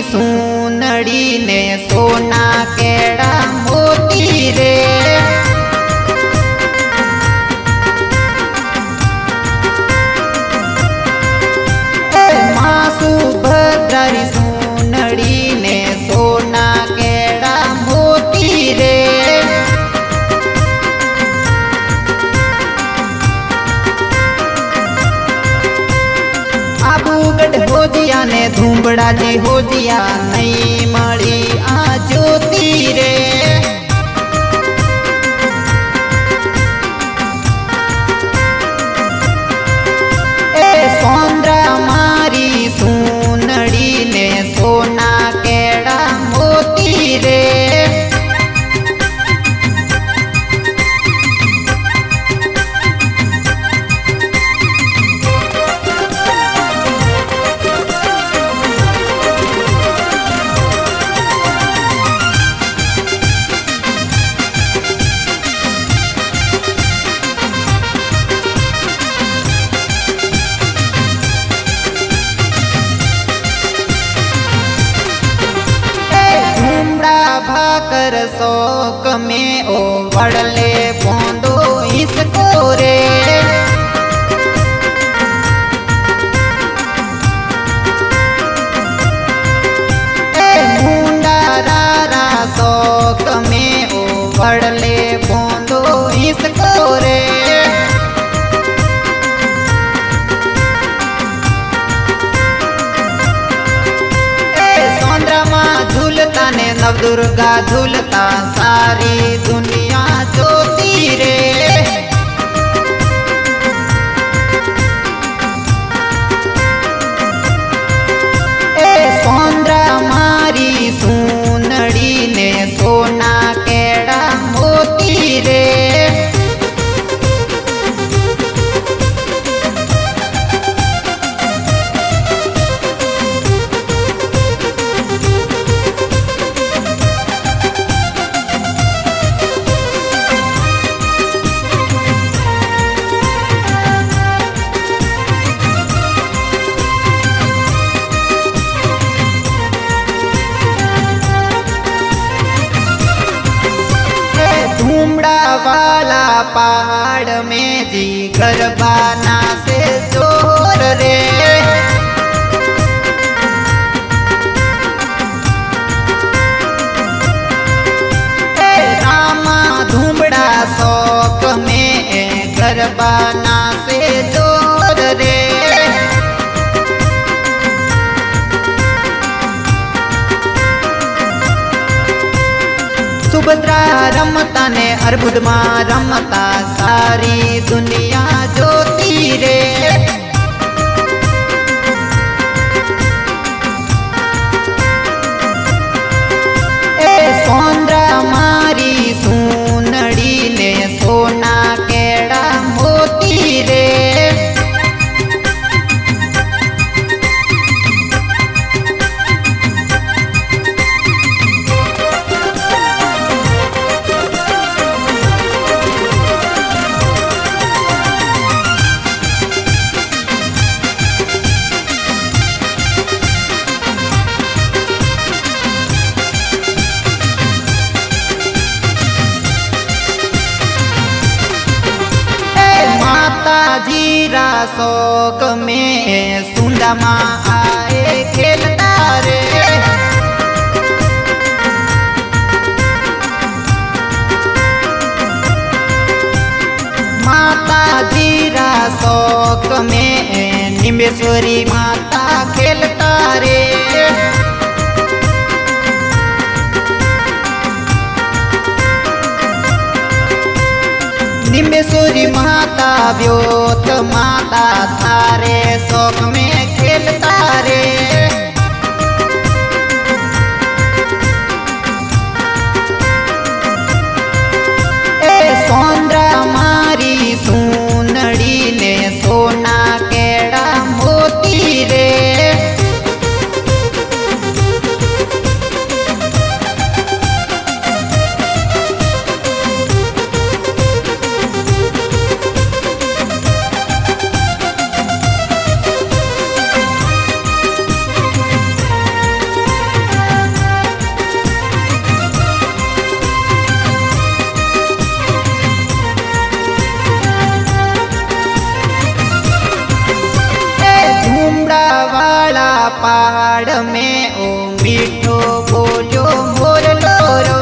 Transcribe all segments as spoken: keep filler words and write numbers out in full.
सूनड़ी ने सोना केड़ा मोती रे। माँ सुभद्रारी सूनड़ी ने सोना केड़ा मोती रे। आबूगढ़ होजिया ने धूमबड़ा जी होजिया नहीं मड़ी आ ज्योति रे। ए सौंद्रा मारी सूनड़ी ने सोना केड़ा मोती रे। भाकर शौक में ओ वड़ले बोंदो इसको रे। मुंडा रारा शौक में ओ वड़ले बोंदो इसको रे। झूलता ने नवदुर्गा झूलता सारी दुनिया ज्योति रे। ए सौंद्रा मारी सूनड़ी ने सोना केड़ा मोती रे। वाला पहाड़ में जी गरबाना से जोर रे। रामा धूमड़ा शौक में गरबाना से जोर रे। सुभद्रा रमता ने अर्बुद माँ रमता सारी दुनिया ज्योति रे। ए सौंद्रा मारी सूनड़ी ने सोना केड़ा मोती रे। जीरा शौक में सुंदा माँ आए खेलता रे। माता जीरा शौक में निम्बेश्वरी माता खेलता रे। निम्बेश्वरी माता व्योत माता थारे शौक में खेलता रे। ए सौंद्रा मारी सूनड़ी ने सोना केड़ा मोती रे। पहाड़ में ओ मीठो बोलो मोर लोरो।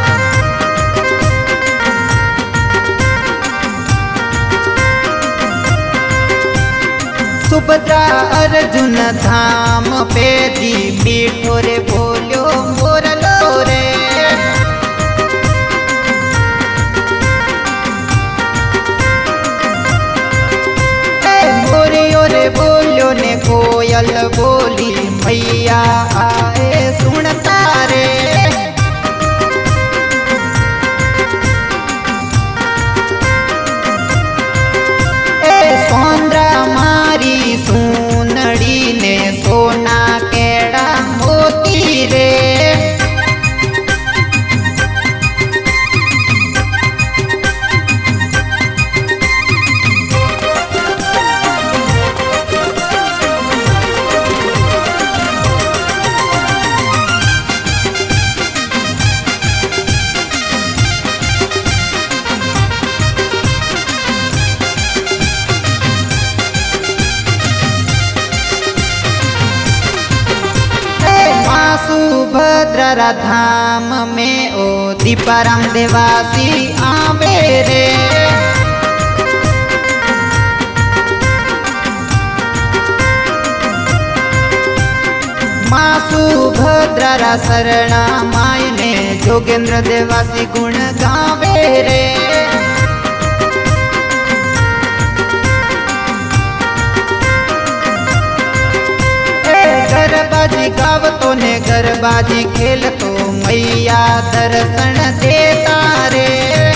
सुभद्रा अर्जुन धाम पे दी मीठो रे बोलो मोर लोरे। रे बोलो ने कोयल बोली मैया आए सुनता रे। ए सोंद्रा मारी सुनड़ी ने सोना केड़ा मोती रे। सुभद्रा धाम में ओ दीपाराम देवासी आवे रे। माँ सुभद्रा शरणा माय ने जोगेंद्र देवासी गुण गावे रे। गरबाजी गावतो ने गरबाजी खेलतो मैया दर्शन देता रे।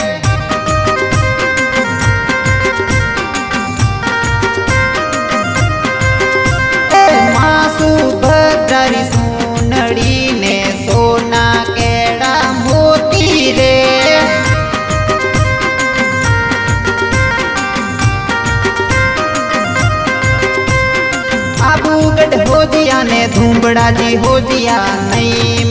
माँ सुभद्रा री सुनड़ी ने सोना केड़ा मोती रे। आबूगढ़ होजिया ने धूमबड़ा जी होजिया नहीं